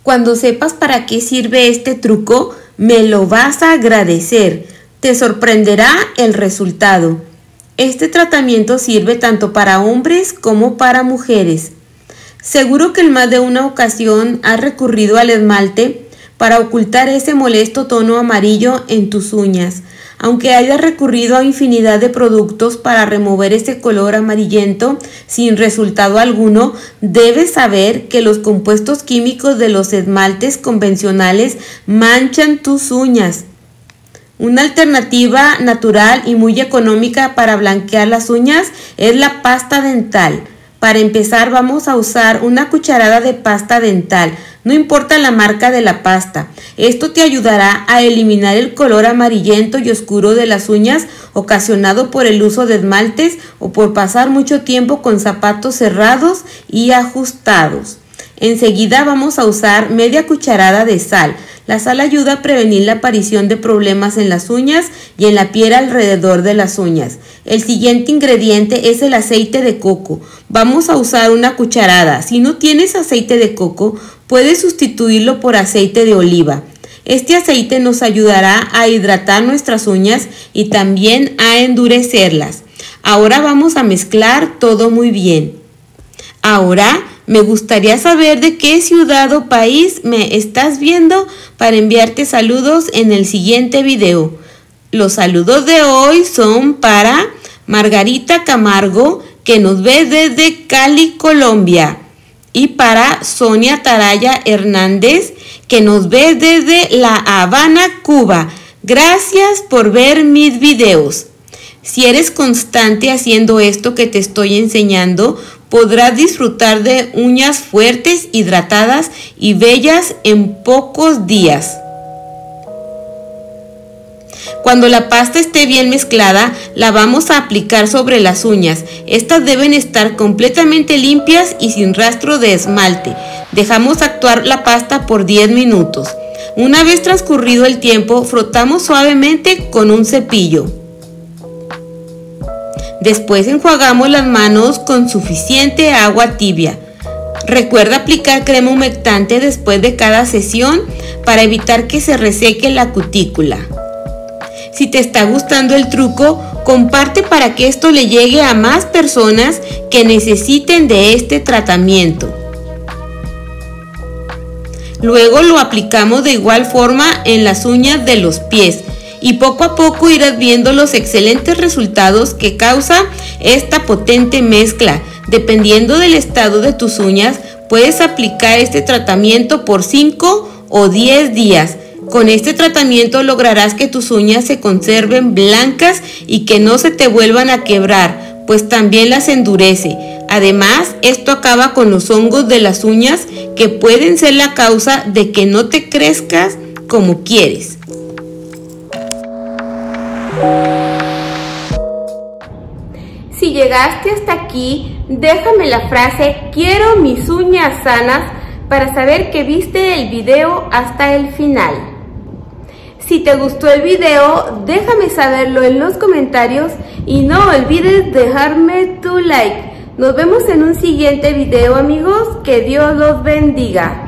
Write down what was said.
Cuando sepas para qué sirve este truco, me lo vas a agradecer. Te sorprenderá el resultado. Este tratamiento sirve tanto para hombres como para mujeres. Seguro que en más de una ocasión has recurrido al esmalte para ocultar ese molesto tono amarillo en tus uñas. Aunque hayas recurrido a infinidad de productos para remover ese color amarillento sin resultado alguno, debes saber que los compuestos químicos de los esmaltes convencionales manchan tus uñas. Una alternativa natural y muy económica para blanquear las uñas es la pasta dental. Para empezar, vamos a usar una cucharada de pasta dental, no importa la marca de la pasta. Esto te ayudará a eliminar el color amarillento y oscuro de las uñas ocasionado por el uso de esmaltes o por pasar mucho tiempo con zapatos cerrados y ajustados. Enseguida vamos a usar media cucharada de sal. La sal ayuda a prevenir la aparición de problemas en las uñas y en la piel alrededor de las uñas. El siguiente ingrediente es el aceite de coco. Vamos a usar una cucharada. Si no tienes aceite de coco, puedes sustituirlo por aceite de oliva. Este aceite nos ayudará a hidratar nuestras uñas y también a endurecerlas. Ahora vamos a mezclar todo muy bien. Ahora me gustaría saber de qué ciudad o país me estás viendo para enviarte saludos en el siguiente video. Los saludos de hoy son para Margarita Camargo, que nos ve desde Cali, Colombia. Y para Sonia Taraya Hernández, que nos ve desde La Habana, Cuba. Gracias por ver mis videos. Si eres constante haciendo esto que te estoy enseñando, podrás disfrutar de uñas fuertes, hidratadas y bellas en pocos días. Cuando la pasta esté bien mezclada, la vamos a aplicar sobre las uñas. Estas deben estar completamente limpias y sin rastro de esmalte. Dejamos actuar la pasta por 10 minutos. Una vez transcurrido el tiempo, frotamos suavemente con un cepillo. Después enjuagamos las manos con suficiente agua tibia. Recuerda aplicar crema humectante después de cada sesión para evitar que se reseque la cutícula. Si te está gustando el truco, comparte para que esto le llegue a más personas que necesiten de este tratamiento. Luego lo aplicamos de igual forma en las uñas de los pies. Y poco a poco irás viendo los excelentes resultados que causa esta potente mezcla. Dependiendo del estado de tus uñas, puedes aplicar este tratamiento por 5 o 10 días. Con este tratamiento lograrás que tus uñas se conserven blancas y que no se te vuelvan a quebrar, pues también las endurece. Además, esto acaba con los hongos de las uñas que pueden ser la causa de que no te crezcas como quieres. Si llegaste hasta aquí, déjame la frase "quiero mis uñas sanas" para saber que viste el video hasta el final. Si te gustó el video, déjame saberlo en los comentarios y no olvides dejarme tu like. Nos vemos en un siguiente video, amigos. Que Dios los bendiga.